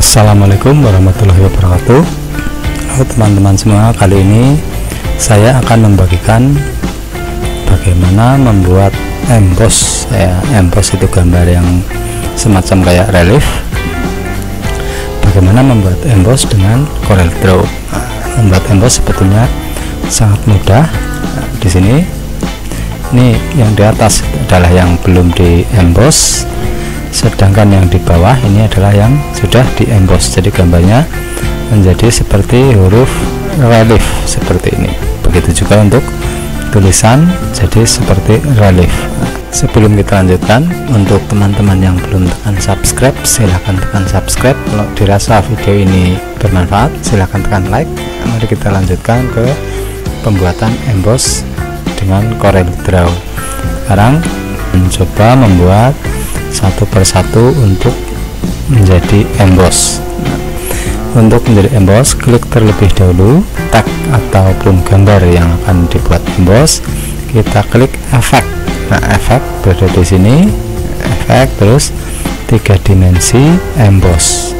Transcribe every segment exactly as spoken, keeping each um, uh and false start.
Assalamualaikum warahmatullahi wabarakatuh. Halo teman-teman semua, kali ini saya akan membagikan bagaimana membuat emboss. Ya, emboss itu gambar yang semacam kayak relief. Bagaimana membuat emboss dengan Corel Draw. Nah, membuat emboss sebetulnya sangat mudah. Nah, di sini ini yang di atas adalah yang belum di emboss, sedangkan yang di bawah ini adalah yang sudah di emboss. Jadi gambarnya menjadi seperti huruf relief seperti ini. Begitu juga untuk tulisan jadi seperti relief. Nah, sebelum kita lanjutkan, untuk teman-teman yang belum tekan subscribe, silahkan tekan subscribe. Kalau dirasa video ini bermanfaat, silahkan tekan like. Mari kita lanjutkan ke pembuatan emboss dengan Corel Draw. Sekarang mencoba membuat satu persatu untuk menjadi emboss. Nah, untuk menjadi emboss, klik terlebih dahulu tag ataupun gambar yang akan dibuat emboss. Kita klik efek. Nah, efek berada di sini, efek terus tiga dimensi emboss.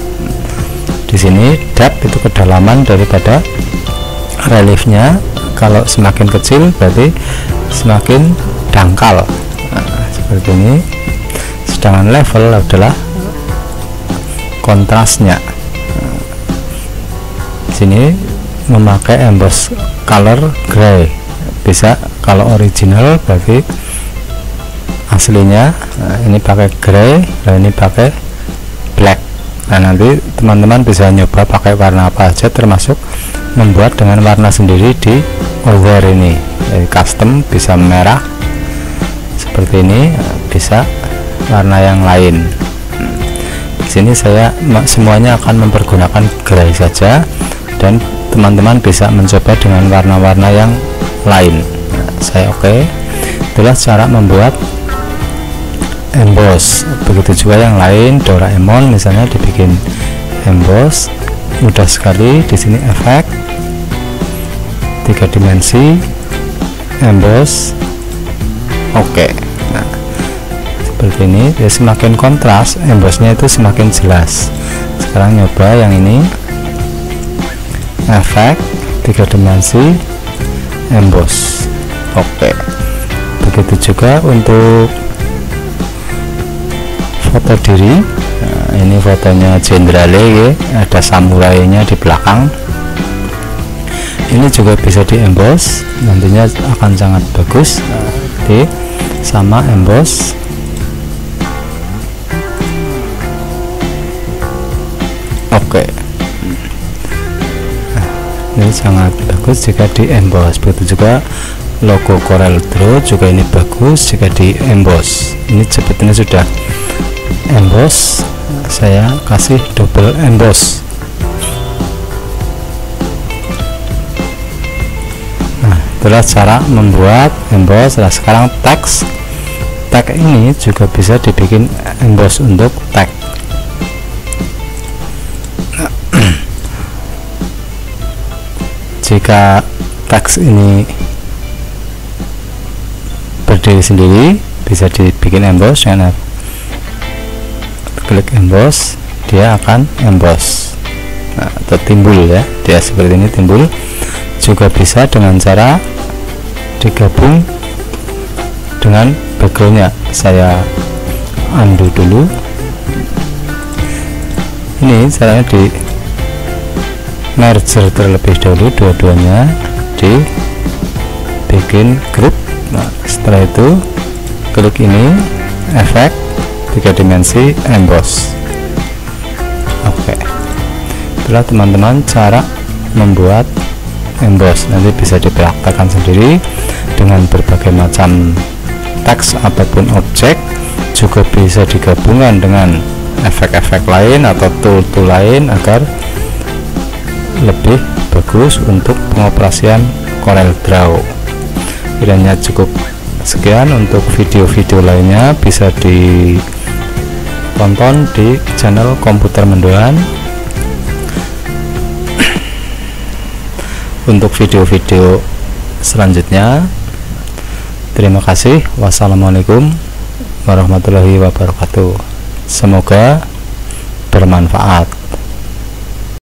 Di sini depth itu kedalaman daripada reliefnya. Kalau semakin kecil berarti semakin dangkal. Nah, seperti ini. Sedangkan level adalah kontrasnya. Nah, sini memakai emboss color gray. Bisa kalau original berarti aslinya. Nah, ini pakai gray, dan ini pakai black. Nah, nanti teman-teman bisa nyoba pakai warna apa aja, termasuk membuat dengan warna sendiri di over ini. Jadi custom bisa merah seperti ini, bisa warna yang lain. Di sini saya semuanya akan mempergunakan gray saja, dan teman-teman bisa mencoba dengan warna-warna yang lain. Nah, saya oke. Okay. Itulah cara membuat emboss. Begitu juga yang lain, Doraemon misalnya dibikin emboss, mudah sekali. Di sini efek tiga dimensi emboss. Oke. Okay. Nah, seperti ini, ya semakin kontras embossnya itu semakin jelas. Sekarang nyoba yang ini, efek tiga dimensi emboss. Oke, begitu juga untuk foto diri. Nah, ini fotonya Jenderale ya, ada samurainya di belakang. Ini juga bisa di emboss, nantinya akan sangat bagus. Nah, di sama emboss. Oke, nah, ini sangat bagus jika di emboss. Begitu juga logo Corel Draw juga ini bagus jika di emboss. Ini sebetulnya sudah emboss, saya kasih double emboss. Nah, itulah cara membuat emboss. Nah, sekarang teks tag ini juga bisa dibikin emboss untuk tag. Jika teks ini berdiri sendiri, bisa dibikin emboss dengan klik emboss, dia akan emboss. Nah, atau timbul ya, dia seperti ini timbul. Juga bisa dengan cara digabung dengan backgroundnya. Saya undo dulu. Ini caranya di merger terlebih dahulu, dua-duanya dibikin group. Nah, setelah itu klik ini, efek tiga dimensi emboss. Oke, itulah teman-teman cara membuat emboss. Nanti bisa dipraktekkan sendiri dengan berbagai macam teks ataupun objek. Juga bisa digabungkan dengan efek-efek lain atau tool-tool lain agar lebih bagus untuk pengoperasian Corel Draw. Kiranya cukup sekian. Untuk video-video lainnya bisa ditonton di channel Komputer Mendoan. Untuk video-video selanjutnya, terima kasih. Wassalamualaikum warahmatullahi wabarakatuh. Semoga bermanfaat.